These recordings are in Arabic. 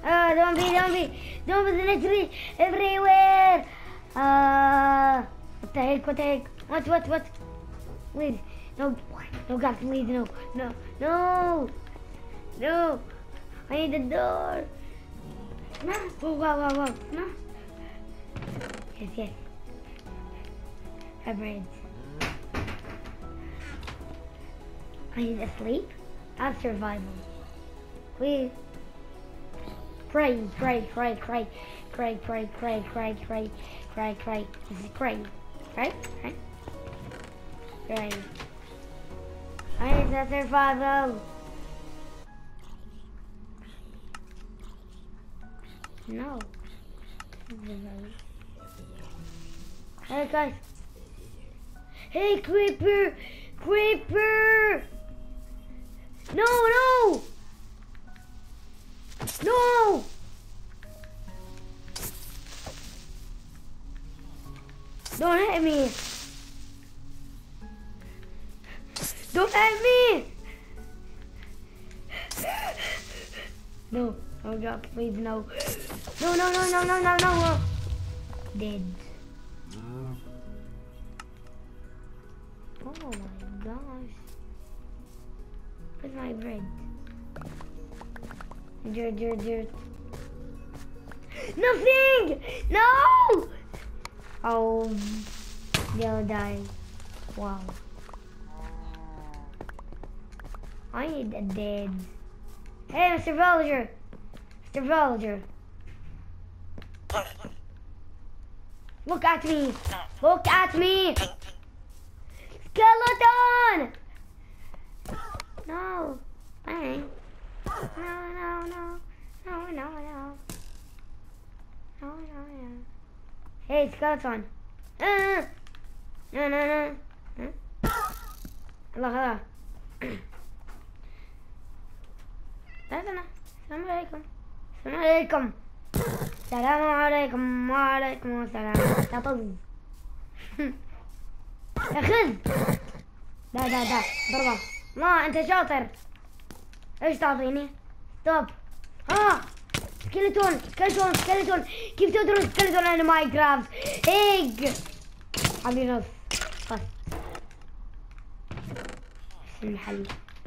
Zombies literally everywhere. What the heck? What the heck? What? Please, no, God, please, no. I need the door. No. Oh, wow. No. Yes. Bread. I need to sleep. I have survival. Please. Cray. This is cray. Right? Cray. I need to survival. No. Hey guys. Hey creeper! No! Don't hit me! Don't hit me! No. Oh God, please no. No. Dead. Oh my gosh. Where's my bread? Dirt. Nothing! No! Oh, they'll die. Wow. I need a dead. Hey, Mr. Villager! Look at me! Skeleton! No. Bang. No. Hey, skeleton. No. Allah. السلام عليكم وعليكم السلام. يا طز. يا خذ. دا ضربة. ما انت شاطر. ايش تعطيني؟ ستوب. سكيلتون. كيف تضرب سكيلتون على ماينكرافت؟ هيك. حبي نص. بس. المحل.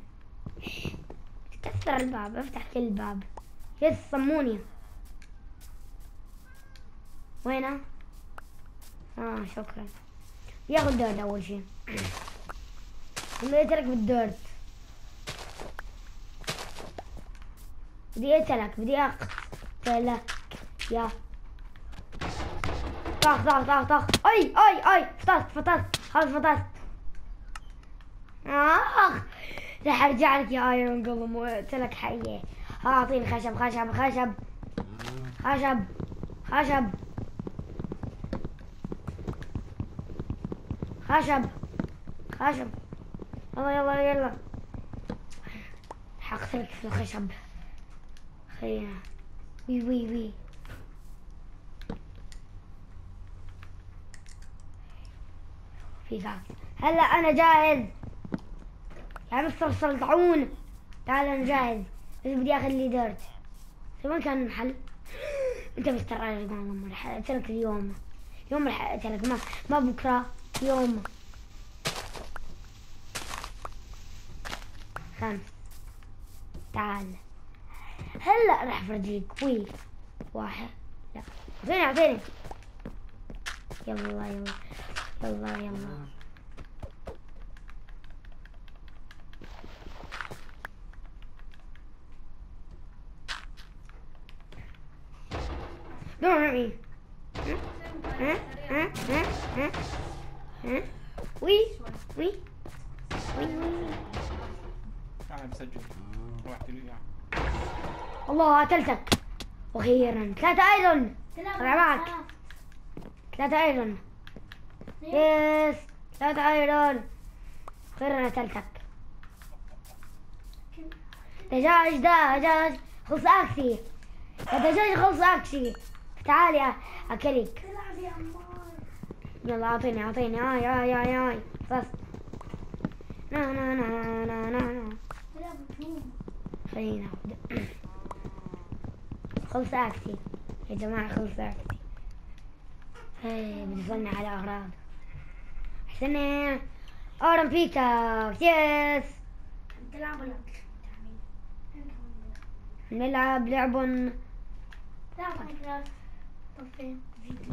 كسر الباب. افتح كل الباب. يس صموني. وينه؟ شكرا. ياخذ دورت اول شيء. بدي بالدورت. بدي اقتلك يا طخ. اي فطست خلاص راح ارجع لك يا ايرون قلم وقتلك حيه. اعطيني خشب. يلا حقتلك في الخشب. خلينا وي في غاز. هلا انا جاهز يا مستر سلطعون. تعال انا جاهز بس بدي اخذ لي ديرت. وين كان المحل؟ انت مستر ايرون رح اقتلك اليوم رح اقتلك ما بكره يوم. 5. تعال هلا رح افرجيك. وي 1. لا اعطيني. يلا Don't hurt me. وي انا بسجل. روحت لي الله قتلتك. واخيرا 3 ايرون. طلع معك 3 ايرون. يس 3 ايرون. اخيرا قتلتك. دجاج خلص اكسي. يا دجاج خلص اكسي. تعال يا اكلك. يلا اعطيني. اي خلص. لا. خلينا خلص اكتي يا جماعة، خلص اكتي. بنصنع على اغراض. احسن اورن بيكا يس. تلعب ولا نلعب لعب. لا ماينكرافت. طب فين فيديو؟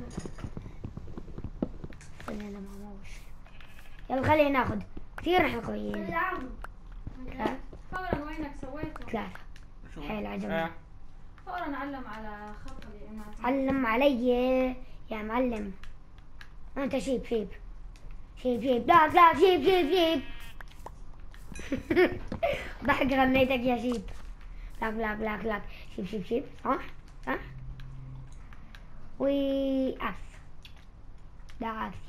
خلينا معوش. يلا خلينا ناخذ كثير، نحن قويين. تلعبوا ثلاثة فورا وينك سويته؟ ثلاثة. شو؟ حيل عجبني. فورا علم على خط الإيمات. علم علي يا معلم. انت شيب شيب شيب شيب، لا لا شيب شيب شيب. ضحك غنيتك يا شيب. لاك لاك لاك لاك شيب شيب شيب، صح صح. وي اكس، ده اكس.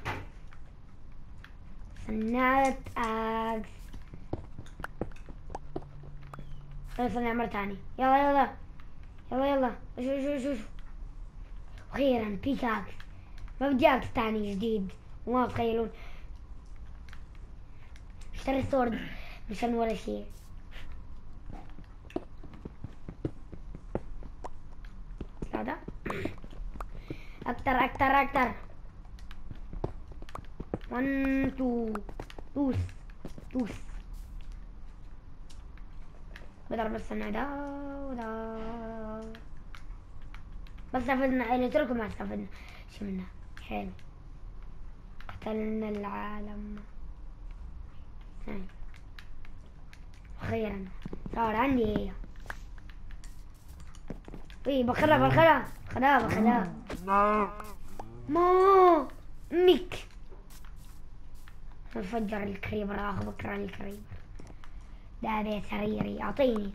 صنعت اكس. خلينا نصنع مرة تاني. يلا يلا يلا يلا. شو أخيرا بيكاكس. ما بدي أكس تاني جديد. وما تخيلون اشتري سورد مشان ولا شيء. هذا أكتر أكتر أكتر. 1 2 دوس دوس. بضرب بس انا ده وده. بس استفدنا اللي تركوا، ما استفدنا شو منه. حلو، قتلنا العالم. أخيرا صار عندي هي. بخرها مو ميك. نفجر الكريبر، اخذ بكره الكريبر. ده بيت سريري، اعطيني.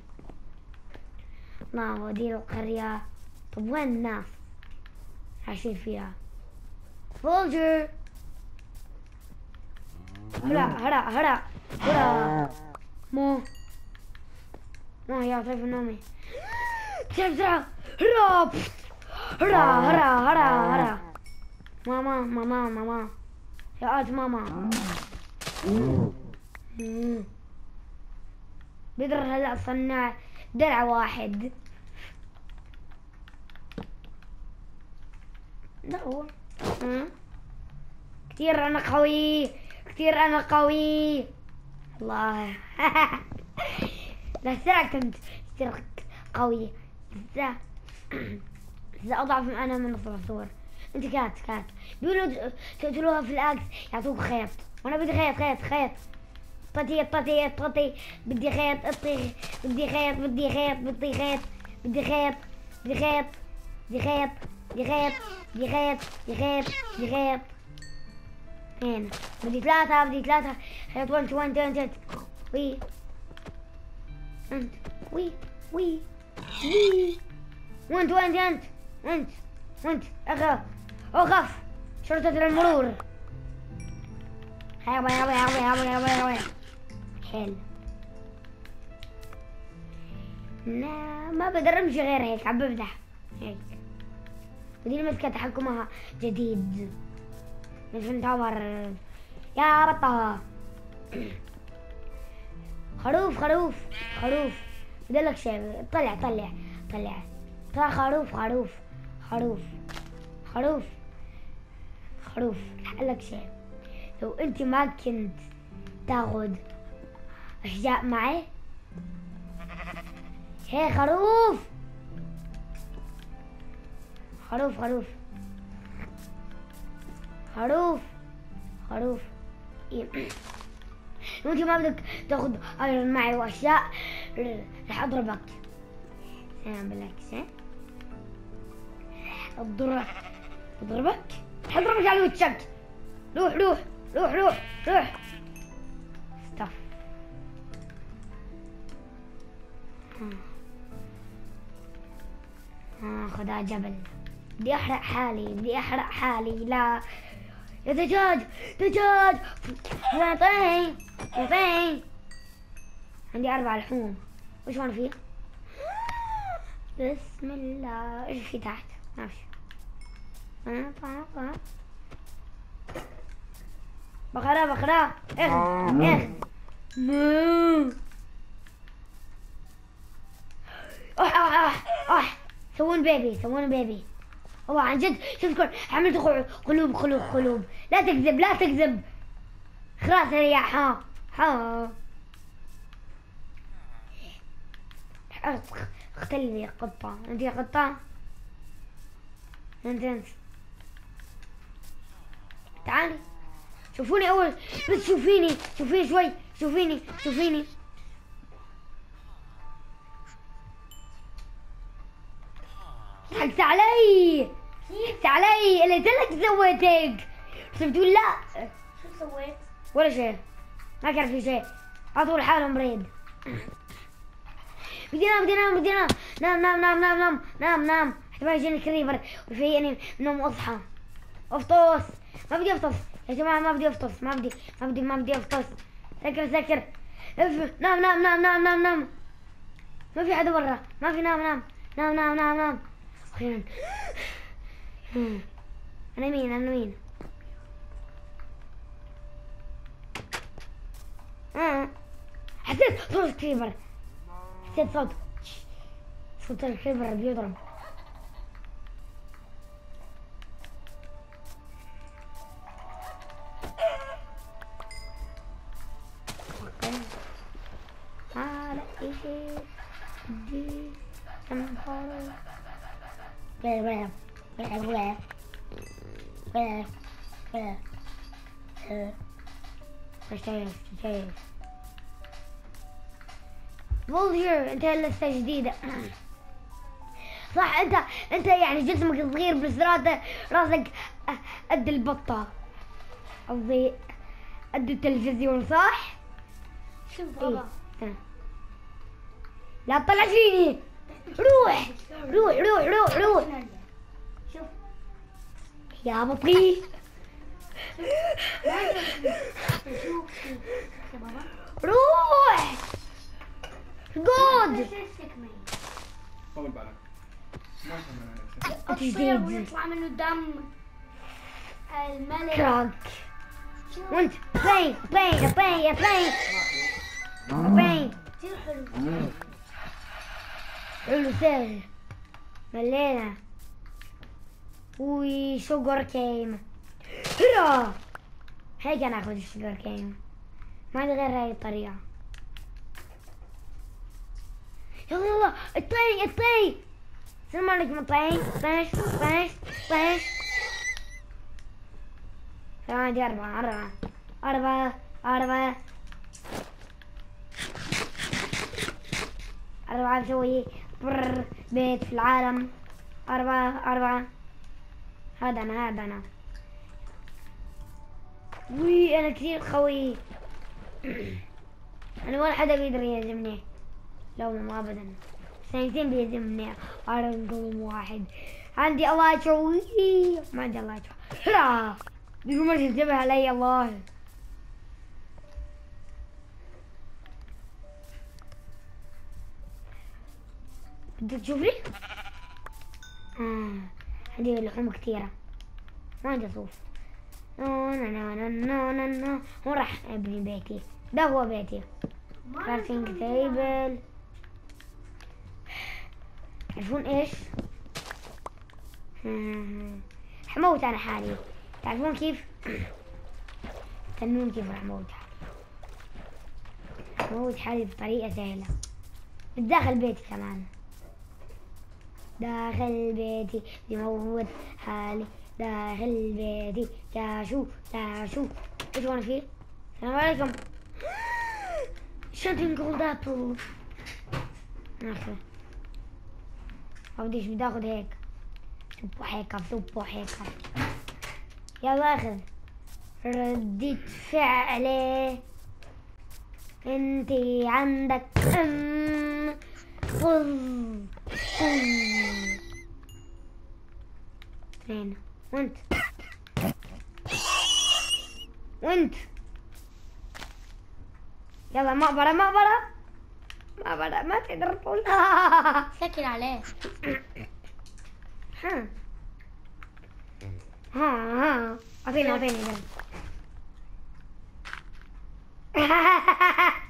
الله ودي القرية. طب وين الناس عايشين فيها؟ فولجر. هلا مو يا طيف نومي. بسرعة هرا. ماما يا آت ماما. بقدر هلا اصنع درع واحد. لا هو كثير انا قوي الله. لا كنت قوي. إذا أضعف أنا من الصرصور. أنت كات بيقولوا تقتلوها في الأكس يعطوك خيط، وأنا بدي خيط. طتي بدي خيط. هنا بدي ثلاثة خيط. 1 2 وي 1 2 انت اخف شرطة المرور. حلو. لا ما بقدر امشي غير هيك، عم بمدح هيك. ودي المسكة تحكمها جديد مش نتعور يا بطة. خروف بدلك شيء. طلع خروف. لك شيء، لو انت ما كنت تاخذ اشياء معي. هي خروف. لو انت ما بدك تاخذ ايرون معي واشياء رح اضربك. بالعكس اضربك على وجهك. روح استف. خذها جبل. بدي احرق حالي. لا يا دجاج وين؟ عندي 4 لحوم. وش وانا فيه؟ بسم الله. ايش في تحت؟ ما في. بقرة اخ سوون بيبي سوون بيبي. والله عن جد شوفكم عملت قلوب قلوب قلوب. لا تكذب لا تكذب. خلاص يا ها اختلي يا قطة. انت يا قطة انت تعالي شوفوني اول بس شوفيني شوي شوفيني ضحكت علي اللي قلت لك سويت هيك بس بتقول لا. شو سويت؟ ولا شيء ما كان في شيء. على طول حاله مريض. بدي نام احتمال يجيني كريبر ويفيقني من النوم واصحى. افطس ما بدي افطس يا جماعه ما بدي افطس ما بدي افطس. سكر نام ما في حدا برا ما في. نام اخيرا. انا مين حسيت صوت كريبر. حسيت صوت الكريبر بيضرب. على ايشي دي سمحارة فولير. انت لسه جديدة صح. انت يعني جسمك صغير بس راسك قد البطة قصدي قد التلفزيون صح؟ شوف بابا. إيه؟ لا تطلع فيني. روح شوف يا بطيء. شوف يا بابا. روح جود. طول بالك ما كمان الطير ويطلع منه دم الملك. كراك وانت بلاي كثير حلو. حلو سهل ملينا. وشوجر كيم هرا هيك انا اخذ الشوجر كيم ما عندي غير هاي الطريقة. يلا الطي السلام عليكم الطي. طيش عندي أربعة بسوي بيت في العالم. أربعة هذا أنا أنا كثير قوي. أنا ولا حدا بيقدر يهزمني. لو ما أبدا سنتين بيهزمني على قلم واحد. عندي الله يشوي ما عندي الله يشوي. لا بيقول ما تنتبه علي الله. بدك تشوفني؟ عندي لحوم كثيرة ما عندي صوف. هون راح ابني بيتي. ده هو بيتي. كرافينج تيبل. تعرفون ايش؟ حموت انا حالي. تعرفون كيف؟ استنون كيف راح اموت حالي بطريقة سهلة. بداخل بيتي كمان. داخل بيتي بموت حالي. داخل بيتي تاشو ايش وانا فيه؟ السلام عليكم. شنطين جولد ابل. اوكي ما بديش بدي اخذ هيك. سبو هيك يلا اخذ. ردة فعلي انتي عندك اثنين وانت يلا مقبرة ما تقدر تقول. سكر عليه. اعطيني